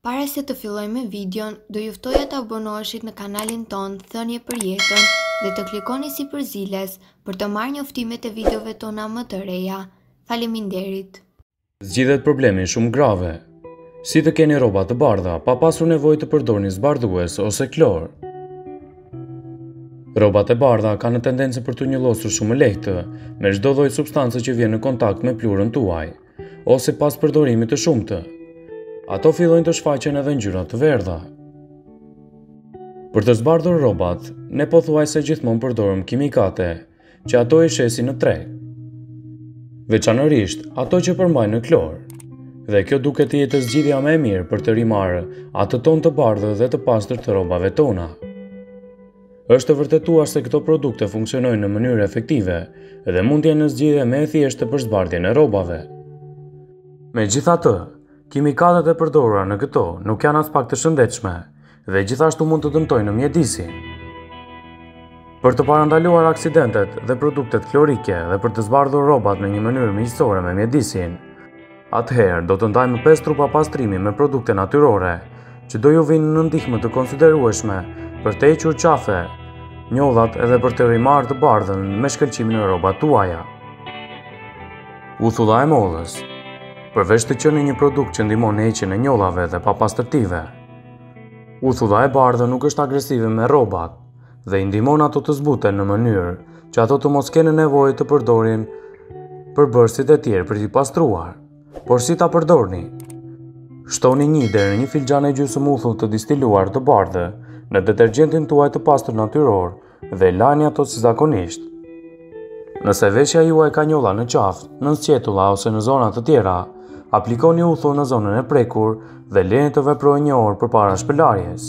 Para se të fillojmë videon, do juftoja të abonoheshit në kanalin ton Thënie për Jetën dhe të klikoni si përziles për të marrë njoftimet e videove tona më të reja. Faleminderit. Zgjidhet problemi shumë grave. Si të keni rroba të bardha pa pasur nevojë të përdorni zbardhues ose klor. Rrobat e bardha kanë tendencë për të njëllosur shumë lehtë me çdo lloj substance që vjen në kontakt me plurën tuaj, ose pas përdorimit të shumtë. Ato fillojnë të shfaqen edhe ngjyra të verdha. Për të zbardhur rrobat, ne pothuajse gjithmonë përdorim kimikate, që ato i shesin në treg. Veçanërisht ato që përmbajnë në klor. Dhe kjo duket të jetë zgjidhja më e mirë për të rimarrë atë ton të bardhë dhe të pastër të rrobave tona. Është të vërtetuar se këto produkte funksionojnë në mënyrë efektive dhe mund të jenë zgjidhje më e thjeshtë për zbardhjen e rrobave. Megjithatë, kimikatet e përdorura në këto nuk janë as pak të shëndetshme dhe gjithashtu mund të dëmtojnë mjedisin. Për të parandaluar aksidentet dhe produktet klorike dhe për të zbardhur rrobat në një mënyrë miqësore me mjedisin, atëherë do të ndajmë 5 trupa pastrimi me produkte natyrore që do ju vinë në ndihmë të konsiderueshme për të hequr qafe, njollat edhe për të rimarrë të bardhën me shkëlqimin e rrobat tuaja. Uthulla e mollës. Përveç të qenë një produkt që ndihmon në heqjen e njollave dhe papastërtive, uthulla e bardhë nuk është agresive me rrobat dhe i ndihmon ato të zbuten në mënyrë që ato të mos kenë nevojë të përdorin përbërësit e tjerë për t'i pastruar. Por si ta përdorni? Shtoni 1 deri në 1 filxhan e gjysmë uthull të distiluar të bardhë në detergjentin tuaj të pastër natyror dhe lani ato si zakonisht. Nëse veshja juaj ka njolla në qafë, në sqetulla ose në zona të tjera, aplikoni uthull në zonën e prekur dhe leni të veprojë 1 orë përpara shpëlarjes.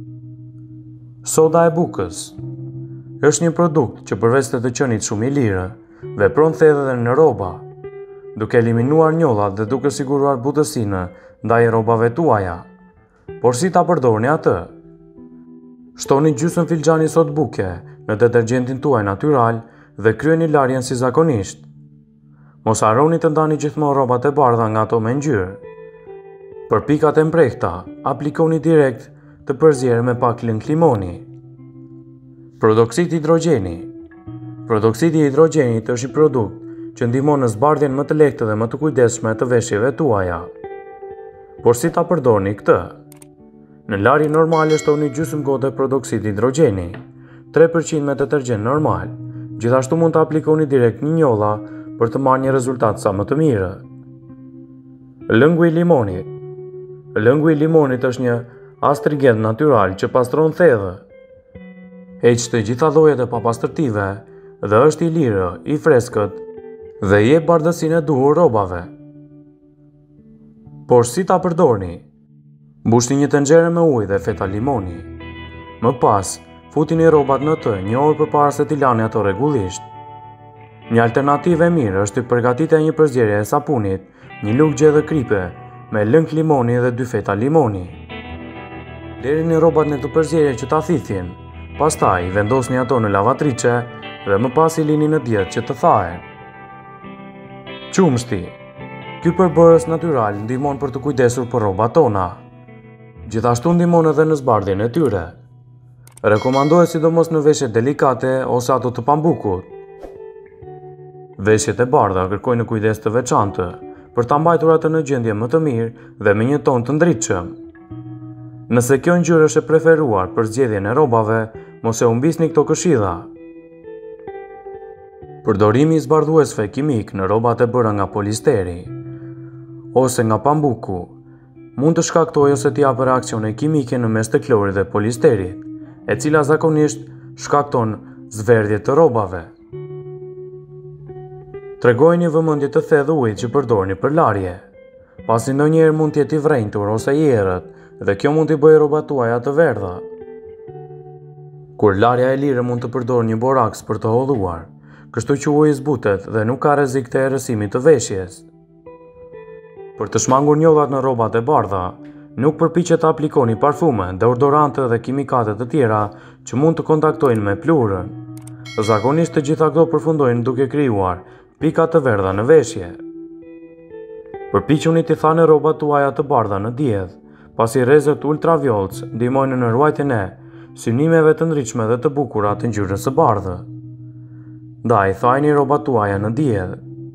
Soda e bukës. Është një produkt që përveç të qenit shumë i lirë, vepron thellë edhe në rroba, duke eliminuar njollat dhe duke siguruar butësinë ndaj rrobave tuaja. Por si ta përdorni atë? Shtoni gjysmë filxhani sodë buke në detergjentin tuaj natyral dhe kryeni larjen si zakonisht. Mos harroni të ndani gjithmonë rrobat e bardha nga ato me ngjyrë. Për pikat e mprehta, aplikoni direkt të përzierë me pak lëng limoni. Prodoksit hidrogjeni. Prodoksidi i hidrogjenit është një produkt që ndihmon në zbardhjen më të lehtë dhe më të kujdesshme të veshjeve tuaja. Por si ta përdorni këtë? Në larje normale shtoni gjysmë gote prodoksid hidrogjeni, 3% me detergjent normal. Gjithashtu mund të aplikoni direkt në njolla për të marrë një rezultat sa më të mirë. Lëngu i limonit. Lëngu i limonit është një astringent natyral që pastron thellë, heq të gjitha llojet e papastërtive dhe është i lirë, i freskët dhe jep bardhësinë e duhur rrobave. Por si ta përdorni? Mbushni një tenxhere me ujë dhe feta limoni. Më pas, futini rrobat në të 1 orë përpara se t'i lani ato rregullisht. Një alternativë e mirë është të përgatitja një përzierje e sapunit, një lugë gjedhë kripe me lëng limoni dhe 2 feta limoni. Lerini rrobat në këtë përzierje që ta thithin. Pastaj vendosni ato në lavatriçe dhe më pas i lini në djetë që të thahen. Qumshti. Ky përbërës natyral ndihmon për të kujdesur për rrobat tona. Gjithashtu ndihmon edhe në zbardhjen e tyre. Rekomandohet sidomos në veshjet delikate ose ato të pambukut. Veshjet e bardha kërkojnë kujdes të veçantë për ta mbajtur atë në gjendje më të mirë dhe me një ton të ndritshëm. Nëse kjo ngjyrë është e preferuar për zgjedhjen e rrobave, mos e humbisni këto këshilla. Përdorimi i zbardhuesve kimik në rrobat e bëra nga polisteri ose nga pambuku mund të shkaktojë ose të japë reaksione kimike në mes të klorit dhe polisterit, e cila zakonisht shkakton zverdhje të rrobave. Tregojeni vëmendje të thellë ujit që përdorni për larje, pasi ndonjëherë mund të jetë i vrenjtur ose i errët dhe kjo mund t'i bëjë rrobat tuaja të verdha. Kur larja e lirë mund të përdorë një boraks për të holluar, kështu që uji zbutet dhe nuk ka rrezik të errësimit të veshjes. Për të shmangur njollat në rrobat e bardha, nuk përpiqet të aplikoni parfume, deodorante dhe kimikate të tjera që mund të kontaktojnë me plurën. Zakonisht të gjitha këto përfundojnë duke krijuar pika të verdha në veshje. Përpiquni t'i thani rrobat tuaja të bardha në diell, pasi rrezet ultravioletës ndihmojnë në ruajtjen e synimeve të ndritshme dhe të bukura të ngjyrës së bardhë. Ndaj, thajini rrobat tuaja në diell.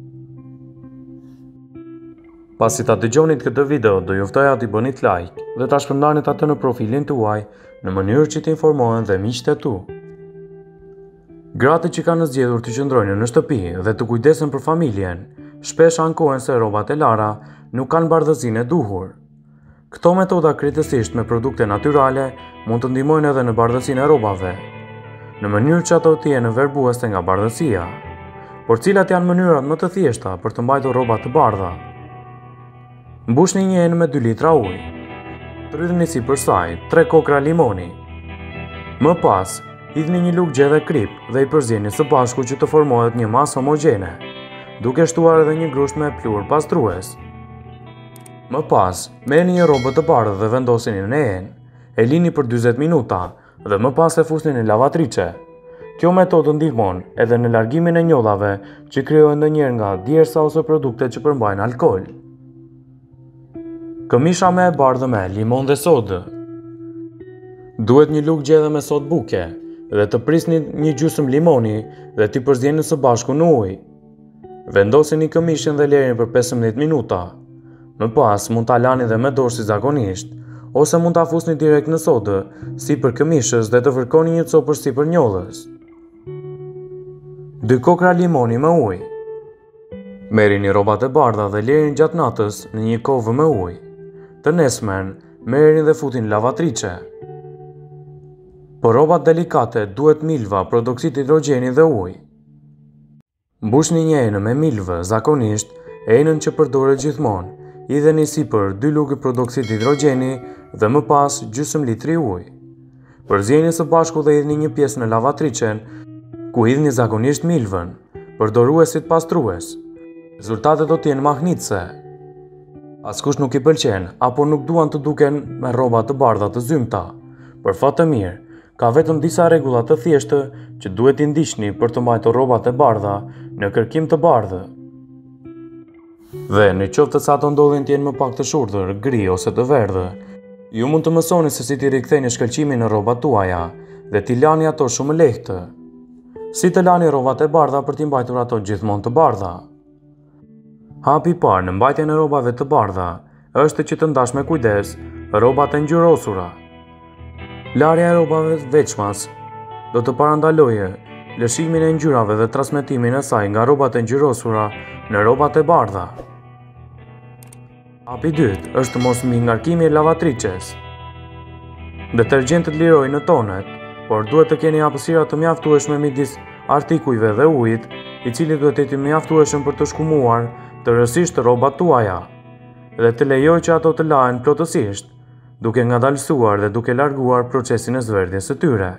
Pasi ta dëgjonit këtë video, do ju ftoja t'i bënit like dhe ta shpërndanit atë në profilin tuaj në mënyrë që t'informohen dhe miqtë e tu. Gratë që kanë zgjedhur të qëndrojnë në shtëpi dhe të kujdesen për familjen, shpesh ankohen se rrobat e lara nuk kanë bardhësinë e duhur. Këto metoda krejtësisht me produkte natyrale mund të ndihmojnë edhe në bardhësinë e rrobave, në mënyrë që ato të jenë verbuese nga bardhësia. Por cilat janë mënyrat më të thjeshta për të mbajtur rrobat të bardha? Mbushni një enë me 2 litra ujë. Rrydhni sipër saj 3 kokra limoni. Më pas, hidhni një lugë gjedhe krip dhe i përzjeni së bashku që të formohet një masë homogjene, duke shtuar edhe një grusht me pluhur pastrues. Më pas, merrni një rrobë të bardhë dhe vendosini në enë, e lini për 40 minuta dhe më pas e fusni në lavatriçe. Kjo metodë ndihmon edhe në largimin e njollave që krijohen ndonjëherë nga djersa ose produkte që përmbajnë alkool. Këmisha me e bardhë me limon dhe sodë. Duhet një lugë gjedhe me sodë buke dhe të prisni një gjysmë limoni dhe t'i përzjeni së bashku në ujë. Vendosini këmishin dhe lërini për 15 minuta. Më pas mund ta lani dhe me dorë si zakonisht, ose mund ta fusni direkt në sodë, sipër këmishës dhe të fërkoni një copër sipër njollës. 2 kokra limoni me ujë. Merrini rrobat e bardha dhe lërini gjatë natës në një kovë me ujë. Të nesmen, merrini dhe futin në lavatriçe. Për rrobat delikate duhet milva, protoksid hidrogjeni dhe ujë. Mbushni një enë me milvë, zakonisht enën që përdoret gjithmonë. Hidheni sipër 2 lugë protoksid hidrogjeni dhe më pas gjysmë litri ujë. Përzjeni së bashku dhe hidhni një pjesë në lavatriçen, ku hidhni zakonisht milvën, përdoruesit pastrues. Rezultatet do t'jenë mahnitse. Askush nuk i pëlqen apo nuk duan të duken me rroba të bardha të zymta. Për fat të mirë, ka vetëm disa rregulla të thjeshtë që duhet t'i ndiqni për të mbajtur rrobat e bardha në kërkim të bardhë. Dhe në qoftë se ato ndodhin të jenë më pak të shurdhër, gri ose të verdhë, ju mund të mësoni se si t'i riktheni shkëlqimin në rrobat tuaja dhe t'i lani ato shumë lehtë. Si të lani rrobat e bardha për t'i mbajtur ato gjithmonë të bardha? Hapi i parë në mbajtjen e rrobave të bardha është që të ndash me kujdes rrobat e ngjyrosura. Larja e rrobave veçmas do të parandalojë lëshimin e ngjyrave dhe transmetimin e saj nga rrobat e ngjyrosura në rrobat e bardha. Hapi i dytë është mos ngarkimi i lavatriçes. Detergjentët lirojnë në tonet, por duhet të keni hapësira të mjaftueshme midis artikujve dhe ujit, i cili duhet të jetë i mjaftueshëm për të shkumuar tërësisht rrobat tuaja dhe të lejojë që ato të lahen plotësisht, duke ngadalësuar dhe duke larguar procesin e zverdhjes së tyre.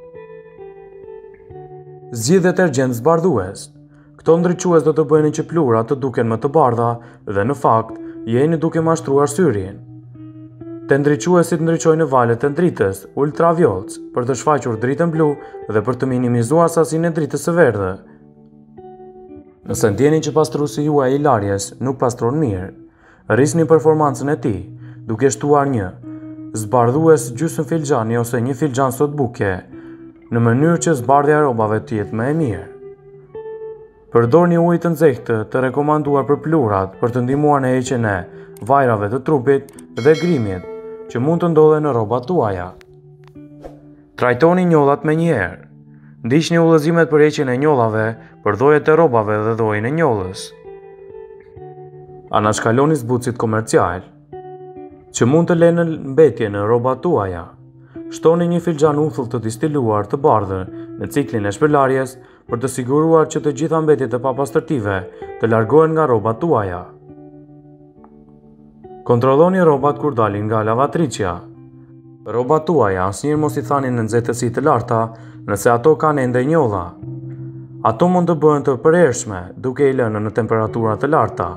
Zgjidh detergjent zbardhues. Këto ndriçues do të bëjnë që pluhurat të duken më të bardha dhe në fakt jeni duke mashtruar syrin. Të ndriçuesit ndriçojnë valët e dritës ultravioletës për të shfaqur dritën blu dhe për të minimizuar sasinë e dritës së verdhë. Nëse ndjeni që pastruesi juaj i larjes nuk pastron mirë, rrisni performancën e tij duke shtuar një zbardhues gjysmë filxhani ose një filxhan sodë buke, në mënyrë që zbardhja e rrobave të jetë më e mirë. Përdorni ujë të nxehtë të rekomanduar për pluhurat për të ndihmuar në heqjen e vajrave të trupit dhe grimit që mund të ndodhen në rrobat tuaja. Trajtoni njollat menjëherë. Ndiqni udhëzimet për heqjen e njollave, për dhojet e rrobave dhe dhojën e njollës. Anashkaloni zbutësit komercial që mund të lënë mbetje në rrobat tuaja. Shtoni një filxhan uthull të distiluar të bardhë në ciklin e shpërlarjes për të siguruar që të gjitha mbetjet e papastërtive të largohen nga rrobat tuaja. Kontrolloni rrobat kur dalin nga lavatriçja. Rrobat tuaja asnjëherë mos i thani në nxehtësi të larta nëse ato kanë ende njolla. Ato mund të bëhen të përhershme duke i lënë në temperatura të larta.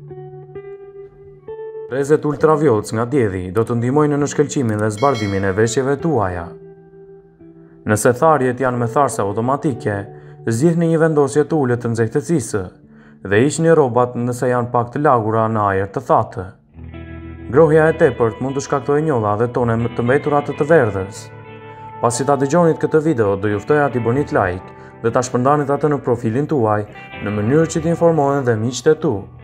Rrezet ultravioletës nga dielli do të ndihmojnë në shkëlqimin dhe zbardhimin e veshjeve tuaja. Nëse tharjet janë me tharse automatike, zgjidhni një vendosje të ulët të nxehtësisë dhe hiqni rrobat nëse janë pak të lagura në ajër të thatë. Grohja e tepërt mund të shkaktojë njolla dhe tone të mbetura të verdhës. Pasi ta dëgjonit këtë video, do ju ftoja t'i bënit like dhe ta shpërndanit atë në profilin tuaj në mënyrë që t'informohen dhe miqtë e tu.